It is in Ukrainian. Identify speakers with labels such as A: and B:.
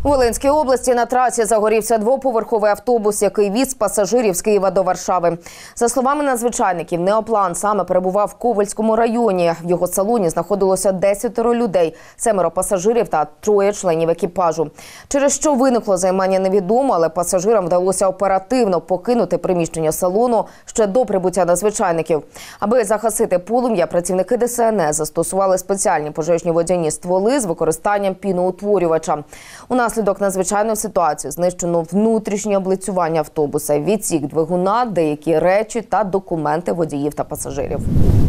A: У Волинській області на трасі загорівся двоповерховий автобус, який віз пасажирів з Києва до Варшави. За словами надзвичайників, Неоплан саме перебував в Ковельському районі. В його салоні знаходилося 10 людей, 7 пасажирів та 3 членів екіпажу. Через що виникло займання невідомо, але пасажирам вдалося оперативно покинути приміщення салону ще до прибуття надзвичайників. Аби загасити полум'я, працівники ДСНС застосували спеціальні пожежні водяні стволи з використанням піноутворювача. Унаслідок надзвичайної ситуації знищено внутрішнє облицювання автобуса, відсік двигуна, деякі речі та документи водіїв та пасажирів.